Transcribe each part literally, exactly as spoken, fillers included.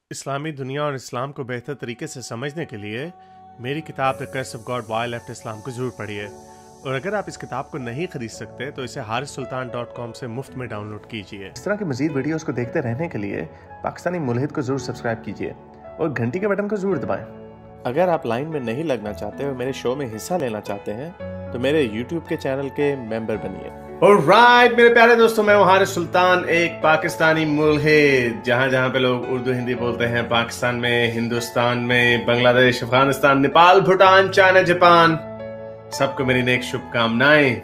इस्लामी दुनिया और इस्लाम को बेहतर तरीके से समझने के लिए मेरी किताब the curse of God why left Islam को जरूर पढ़िए। और अगर आप इस किताब को नहीं खरीद सकते तो इसे हारिस सुल्तान डॉट कॉम से मुफ्त में डाउनलोड कीजिए। इस तरह की मजीद वीडियोस को देखते रहने के लिए पाकिस्तानी मुल्हिद को जरूर सब्सक्राइब कीजिए और घंटी के बटन को जरूर दबाएं। अगर आप लाइन में नहीं लगना चाहते और मेरे शो में हिस्सा लेना चाहते हैं तो मेरे यूट्यूब के चैनल के मेंबर बनिए। ऑलराइट मेरे प्यारे दोस्तों, मैं हूं हारिस सुल्तान, एक पाकिस्तानी मुल्हिद। जहां जहां पे लोग उर्दू हिंदी बोलते हैं, पाकिस्तान में, हिंदुस्तान में, बांग्लादेश, अफगानिस्तान, नेपाल, भूटान, चाइना, जापान, सबको मेरी नेक शुभकामनाएं।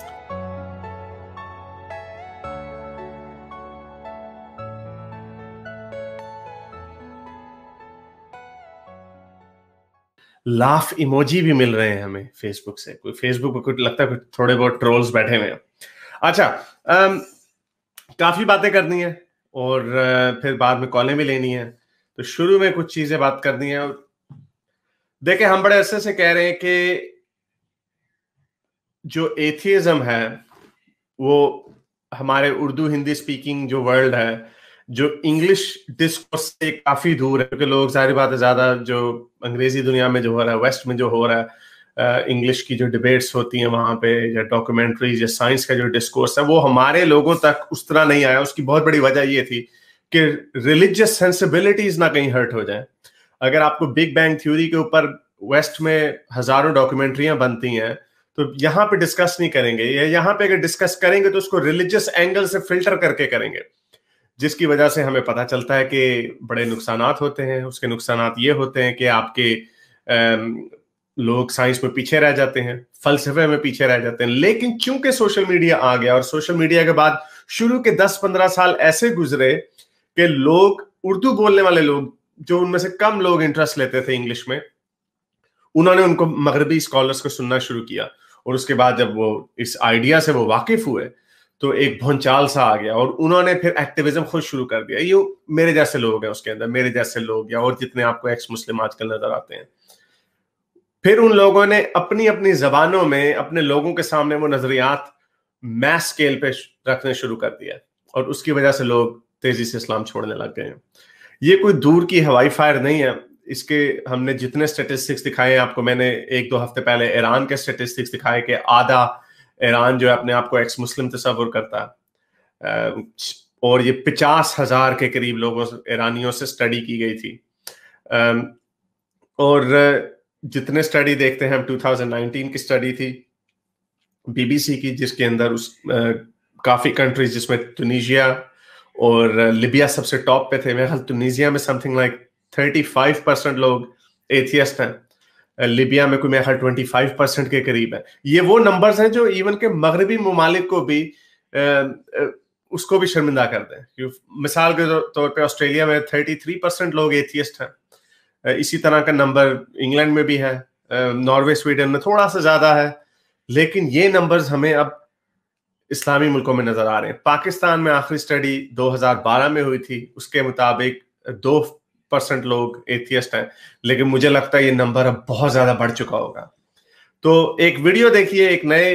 लाफ इमोजी भी मिल रहे हैं हमें फेसबुक से। कोई फेसबुक पर कुछ लगता है कुछ थोड़े बहुत ट्रोल्स बैठे हुए हैं। अच्छा, आम, काफी बातें करनी है और फिर बाद में कॉलें भी लेनी है, तो शुरू में कुछ चीजें बात करनी है। देखें, हम बड़े अरसे से कह रहे हैं कि जो एथियज्म है वो हमारे उर्दू हिंदी स्पीकिंग जो वर्ल्ड है, जो इंग्लिश डिस्कोर्स से काफी दूर है, क्योंकि लोग सारी बात है ज्यादा जो अंग्रेजी दुनिया में जो हो रहा है, वेस्ट में जो हो रहा है, इंग्लिश uh, की जो डिबेट्स होती हैं वहां पे, या डॉक्यूमेंट्रीज या साइंस का जो डिस्कोर्स है, वो हमारे लोगों तक उस तरह नहीं आया। उसकी बहुत बड़ी वजह ये थी कि रिलीजियस सेंसिबिलिटीज ना कहीं हर्ट हो जाए। अगर आपको बिग बैंग थ्योरी के ऊपर वेस्ट में हजारों डॉक्यूमेंट्रियां बनती हैं, तो यहाँ पे डिस्कस नहीं करेंगे, या यहाँ पे अगर डिस्कस करेंगे तो उसको रिलीजियस एंगल से फिल्टर करके करेंगे, जिसकी वजह से हमें पता चलता है कि बड़े नुकसानात होते हैं। उसके नुकसानात ये होते हैं कि आपके आ, लोग साइंस में पीछे रह जाते हैं, फलसफे में पीछे रह जाते हैं। लेकिन चूंकि सोशल मीडिया आ गया, और सोशल मीडिया के बाद शुरू के दस पंद्रह साल ऐसे गुजरे कि लोग, उर्दू बोलने वाले लोग, जो उनमें से कम लोग इंटरेस्ट लेते थे इंग्लिश में, उन्होंने उनको मगरबी स्कॉलर्स को सुनना शुरू किया। और उसके बाद जब वो इस आइडिया से वो वाकिफ हुए तो एक भौचाल सा आ गया, और उन्होंने फिर एक्टिविज्म खुद शुरू कर दिया। ये मेरे जैसे लोग हैं उसके अंदर, मेरे जैसे लोग, या और जितने आपको एक्स मुस्लिम आजकल नजर आते हैं। फिर उन लोगों ने अपनी अपनी जबानों में अपने लोगों के सामने वो नजरियात मैस स्केल पे रखने शुरू कर दिया, और उसकी वजह से लोग तेजी से इस्लाम छोड़ने लग गए हैं। ये कोई दूर की हवाई फायर नहीं है। इसके हमने जितने स्टेटिस्टिक्स दिखाए आपको, मैंने एक दो हफ्ते पहले ईरान के स्टेटिस्टिक्स दिखाए कि आधा ईरान जो है अपने आप को एक्स मुस्लिम तस्वर करता है, और ये पचास हजार के करीब लोगों ईरानियों से स्टडी की गई थी। और जितने स्टडी देखते हैं हम, दो हज़ार उन्नीस की स्टडी थी बीबीसी की, जिसके अंदर उस काफी कंट्रीज, जिसमें तुनीजिया और लिबिया सबसे टॉप पे थे। मेरे ख्याल तुनीजिया में समथिंग लाइक पैंतीस परसेंट लोग एथियस्ट हैं, लिबिया में कोई मेरे ख्याल पच्चीस परसेंट के करीब है। ये वो नंबर्स हैं जो इवन के मगरबी ममालिक को भी आ, उसको भी शर्मिंदा करते हैं। मिसाल के तौर पे ऑस्ट्रेलिया में तैंतीस परसेंट लोग एथियस्ट हैं। इसी तरह का नंबर इंग्लैंड में भी है, नॉर्वे, स्वीडन में थोड़ा सा ज्यादा है। लेकिन ये नंबर्स हमें अब इस्लामी मुल्कों में नजर आ रहे हैं। पाकिस्तान में आखिरी स्टडी दो हज़ार बारह में हुई थी, उसके मुताबिक दो परसेंट लोग एथियस्ट हैं, लेकिन मुझे लगता है ये नंबर अब बहुत ज्यादा बढ़ चुका होगा। तो एक वीडियो देखिए, एक नए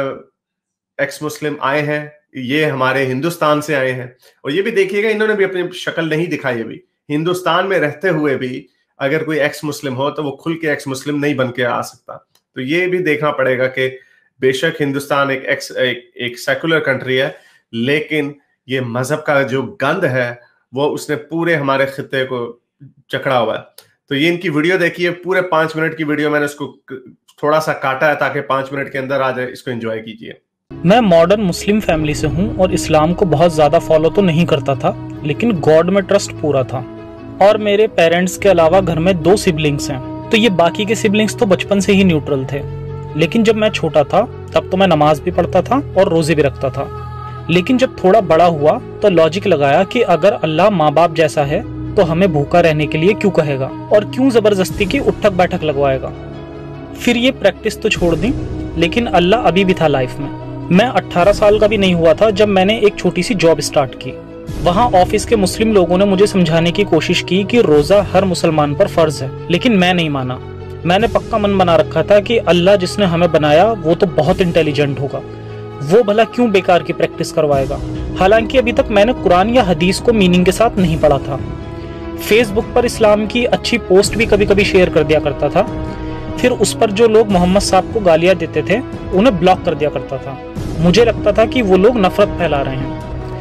एक्स मुस्लिम आए हैं, ये हमारे हिंदुस्तान से आए हैं, और ये भी देखिएगा इन्होंने भी अपनी शक्ल नहीं दिखाई। अभी हिंदुस्तान में रहते हुए भी अगर कोई एक्स मुस्लिम हो तो वो खुल के एक्स मुस्लिम नहीं बन के आ सकता। तो ये भी देखना पड़ेगा कि बेशक हिंदुस्तान एक एक्स एक, एक सेकुलर कंट्री है, लेकिन ये मजहब का जो गंद है वो उसने पूरे हमारे खित्ते को चकड़ा हुआ है। तो ये इनकी वीडियो देखिए, पूरे पांच मिनट की वीडियो, मैंने उसको थोड़ा सा काटा है ताकि पांच मिनट के अंदर आ जाए। इसको एंजॉय कीजिए। मैं मॉडर्न मुस्लिम फैमिली से हूँ और इस्लाम को बहुत ज्यादा फॉलो तो नहीं करता था, लेकिन गॉड में ट्रस्ट पूरा था। और मेरे पेरेंट्स के अलावा घर में दो सिबलिंग्स हैं, तो ये बाकी के सिबलिंग्स तो बचपन से ही न्यूट्रल थे। लेकिन जब मैं छोटा था तब तो मैं नमाज भी पढ़ता था और रोजे भी रखता था। लेकिन जब थोड़ा बड़ा हुआ तो लॉजिक लगाया कि अगर अल्लाह माँ बाप जैसा है तो हमें भूखा रहने के लिए क्यों कहेगा, और क्यों जबरदस्ती की उठक बैठक लगवाएगा। फिर ये प्रैक्टिस तो छोड़ दी, लेकिन अल्लाह अभी भी था लाइफ में। मैं अट्ठारह साल का भी नहीं हुआ था जब मैंने एक छोटी सी जॉब स्टार्ट की। वहाँ ऑफिस के मुस्लिम लोगों ने मुझे समझाने की कोशिश की कि रोजा हर मुसलमान पर फर्ज है, लेकिन मैं नहीं माना। मैंने पक्का मन बना रखा था कि अल्लाह जिसने हमें बनाया वो तो बहुत इंटेलिजेंट होगा, वो भला क्यों बेकार की प्रैक्टिस करवाएगा। हालांकि अभी तक मैंने कुरान या हदीस को मीनिंग के साथ नहीं पढ़ा था। फेसबुक पर इस्लाम की अच्छी पोस्ट भी कभी कभी शेयर कर दिया करता था। फिर उस पर जो लोग मोहम्मद साहब को गालियां देते थे उन्हें ब्लॉक कर दिया करता था। मुझे लगता था कि वो लोग नफरत फैला रहे हैं।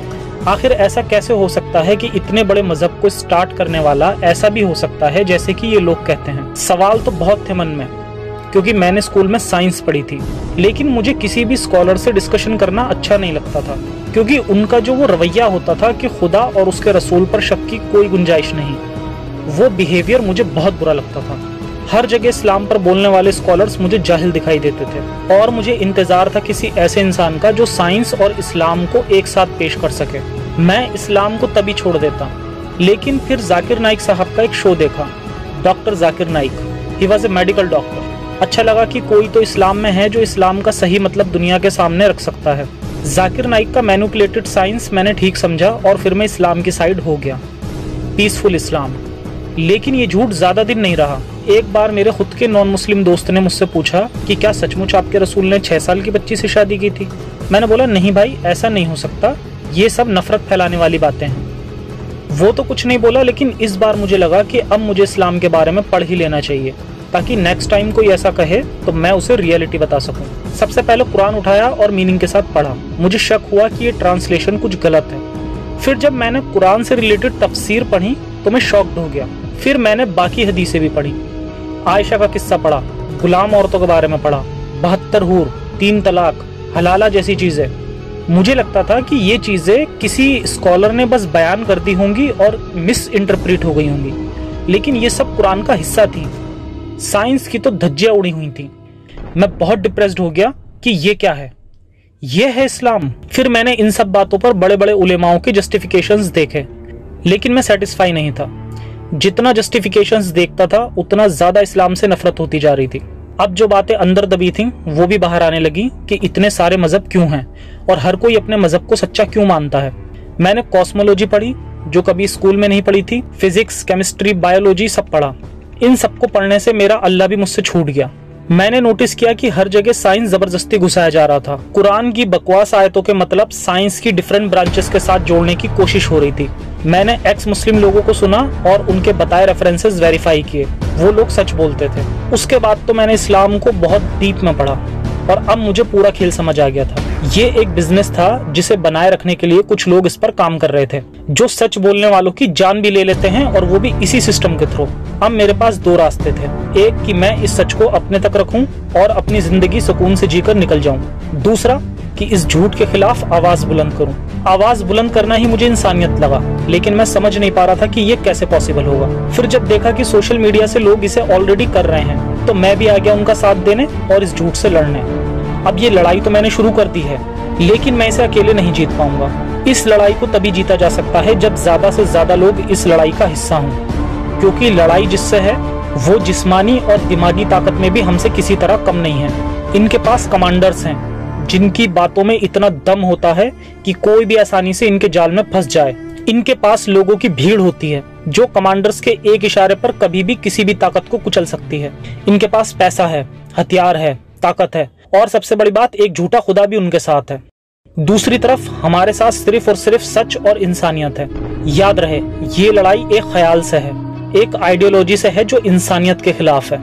आखिर ऐसा कैसे हो सकता है कि इतने बड़े मजहब को स्टार्ट करने वाला ऐसा भी हो सकता है जैसे कि ये लोग कहते हैं। सवाल तो बहुत थे मन में, क्योंकि मैंने स्कूल में साइंस पढ़ी थी, लेकिन मुझे किसी भी स्कॉलर से डिस्कशन करना अच्छा नहीं लगता था, क्योंकि उनका जो वो रवैया होता था कि खुदा और उसके रसूल पर शक की कोई गुंजाइश नहीं, वो बिहेवियर मुझे बहुत बुरा लगता था। हर जगह इस्लाम पर बोलने वाले स्कॉलर्स मुझे जाहिल दिखाई देते थे और मुझे इंतजार था किसी ऐसे इंसान का जो साइंस और इस्लाम को एक साथ पेश कर सके। मैं इस्लाम को तभी छोड़ देता, लेकिन फिर जाकिर नाइक साहब का एक शो देखा, doctor Zakir Naik. He was a medical doctor. अच्छा लगा कि कोई तो इस्लाम में है जो इस्लाम का सही मतलब दुनिया के सामने रख सकता है। जाकिर नाइक का मैनिपुलेटेड साइंस मैंने ठीक समझा और फिर मैं इस्लाम की साइड हो गया, पीसफुल इस्लाम। लेकिन ये झूठ ज्यादा दिन नहीं रहा। एक बार मेरे खुद के नॉन मुस्लिम दोस्त ने मुझसे पूछा कि क्या सचमुच आपके रसूल ने छह साल की बच्ची से शादी की थी। मैंने बोला नहीं भाई, ऐसा नहीं हो सकता, ये सब नफरत फैलाने वाली बातें हैं। वो तो कुछ नहीं बोला, लेकिन इस बार मुझे लगा कि अब मुझे इस्लाम के बारे में पढ़ ही लेना चाहिए, ताकि नेक्स्ट टाइम कोई ऐसा कहे तो मैं उसे रियलिटी बता सकूं। सबसे पहले कुरान उठाया और मीनिंग के साथ पढ़ा। मुझे शक हुआ कि ये ट्रांसलेशन कुछ गलत है। फिर जब मैंने कुरान से रिलेटेड तफसीर पढ़ी तो मैं शॉक्ड हो गया। फिर मैंने बाकी हदीसें भी पढ़ी, आयशा का किस्सा पढ़ा, गुलाम औरतों के बारे में पढ़ा, बहत्तर हूर, तीन तलाक, हलाला जैसी चीजें। मुझे लगता था कि ये चीजें किसी स्कॉलर ने बस बयान कर दी होंगी और मिस इंटरप्रेट हो गई होंगी, लेकिन ये सब कुरान का हिस्सा थी। साइंस की तो धज्जियां उड़ी हुई थी। मैं बहुत डिप्रेस्ड हो गया कि ये क्या है, ये है इस्लाम। फिर मैंने इन सब बातों पर बड़े बड़े उलेमाओं के जस्टिफिकेशंस देखे, लेकिन मैं सेटिस्फाई नहीं था। जितना जस्टिफिकेशंस देखता था उतना ज्यादा इस्लाम से नफरत होती जा रही थी। अब जो बातें अंदर दबी थीं वो भी बाहर आने लगी कि इतने सारे मजहब क्यों हैं और हर कोई अपने मजहब को सच्चा क्यों मानता है। मैंने कॉस्मोलॉजी पढ़ी जो कभी स्कूल में नहीं पढ़ी थी, फिजिक्स, केमिस्ट्री, बायोलॉजी सब पढ़ा। इन सबको पढ़ने से मेरा अल्लाह भी मुझसे छूट गया। मैंने नोटिस किया कि हर जगह साइंस जबरदस्ती घुसाया जा रहा था। कुरान की बकवास आयतों के मतलब साइंस की डिफरेंट ब्रांचेस के साथ जोड़ने की कोशिश हो रही थी। मैंने एक्स मुस्लिम लोगों को सुना और उनके बताए रेफरेंसेस वेरीफाई किए, वो लोग सच बोलते थे। उसके बाद तो मैंने इस्लाम को बहुत डीप में पढ़ा और अब मुझे पूरा खेल समझ आ गया था। ये एक बिजनेस था जिसे बनाए रखने के लिए कुछ लोग इस पर काम कर रहे थे, जो सच बोलने वालों की जान भी ले लेते हैं, और वो भी इसी सिस्टम के थ्रू। अब मेरे पास दो रास्ते थे, एक कि मैं इस सच को अपने तक रखूं और अपनी जिंदगी सुकून से जीकर निकल जाऊं, दूसरा कि इस झूठ के खिलाफ आवाज बुलंद करूं। आवाज बुलंद करना ही मुझे इंसानियत लगा, लेकिन मैं समझ नहीं पा रहा था कि ये कैसे पॉसिबल होगा। फिर जब देखा कि सोशल मीडिया से लोग इसे ऑलरेडी कर रहे हैं, तो मैं भी आ गया उनका साथ देने और इस झूठ से लड़ने। अब ये लड़ाई तो मैंने शुरू कर दी है, लेकिन मैं इसे अकेले नहीं जीत पाऊंगा। इस लड़ाई को तभी जीता जा सकता है जब ज्यादा से ज्यादा लोग इस लड़ाई का हिस्सा हों, क्योंकि लड़ाई जिससे है वो जिस्मानी और दिमागी ताकत में भी हमसे किसी तरह कम नहीं है। इनके पास कमांडर्स हैं जिनकी बातों में इतना दम होता है कि कोई भी आसानी से इनके जाल में फंस जाए। इनके पास लोगों की भीड़ होती है जो कमांडर्स के एक इशारे पर कभी भी किसी भी ताकत को कुचल सकती है। इनके पास पैसा है, हथियार है, ताकत है, और सबसे बड़ी बात, एक झूठा खुदा भी उनके साथ है। दूसरी तरफ हमारे साथ सिर्फ और सिर्फ सच और इंसानियत है। याद रहे, ये लड़ाई एक ख्याल से है, एक आइडियोलॉजी से है जो इंसानियत के खिलाफ है।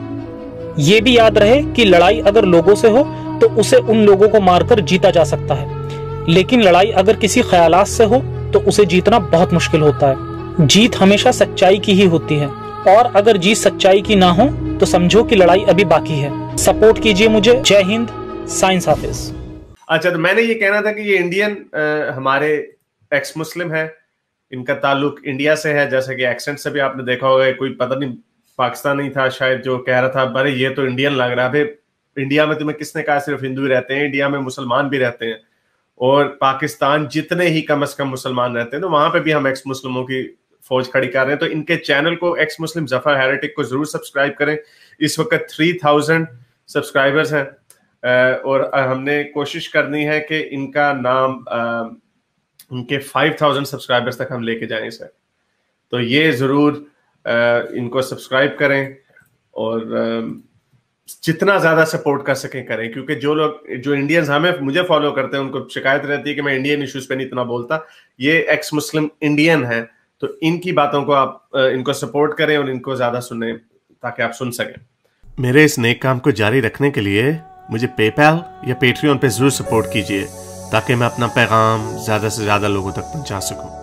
ये भी याद रहे कि लड़ाई अगर लोगों से हो तो उसे उन लोगों को मारकर जीता जा सकता है, लेकिन लड़ाई अगर किसी ख्यालात से हो तो उसे जीतना बहुत मुश्किल होता है। जीत हमेशा सच्चाई की ही होती है, और अगर जीत सच्चाई की ना हो तो समझो कि लड़ाई अभी बाकी है। सपोर्ट कीजिए मुझे। जय हिंद, साइंस हाफिज। अच्छा, तो मैंने ये कहना था कि ये इंडियन आ, हमारे एक्स मुस्लिम है, इनका ताल्लुक इंडिया से है, जैसे कि एक्सेंट से भी आपने देखा होगा। कोई पता नहीं पाकिस्तानी था शायद जो कह रहा था, अरे ये तो इंडियन लग रहा है। इंडिया में तुम्हें किसने कहा सिर्फ हिंदू रहते हैं? इंडिया में मुसलमान भी रहते हैं, और पाकिस्तान जितने ही कम से कम मुसलमान रहते हैं, तो वहां पे भी हम एक्स मुस्लिमों की फौज खड़ी कर रहे हैं। तो इनके चैनल को, एक्स मुस्लिम जफर हेरेटिक को जरूर सब्सक्राइब करें। इस वक्त थ्री थाउजेंड सब्सक्राइबर्स हैं, और हमने कोशिश करनी है कि इनका नाम उनके फाइव थाउजेंड सब्सक्राइबर्स तक हम लेके जाएं इसे। तो ये जरूर इनको सब्सक्राइब करें और जितना ज्यादा सपोर्ट कर सकें करें, क्योंकि जो लोग, जो इंडियंस हमें मुझे फॉलो करते हैं, उनको शिकायत रहती है कि मैं इंडियन इश्यूज पे नहीं इतना बोलता। ये एक्स मुस्लिम इंडियन है, तो इनकी बातों को आप इनको सपोर्ट करें और इनको ज्यादा सुने ताकि आप सुन सकें। मेरे इस नेक काम को जारी रखने के लिए मुझे पेपैल या पेट्रियन पे जरूर सपोर्ट कीजिए ताकि मैं अपना पैगाम ज्यादा से ज्यादा लोगों तक पहुंचा सकूं।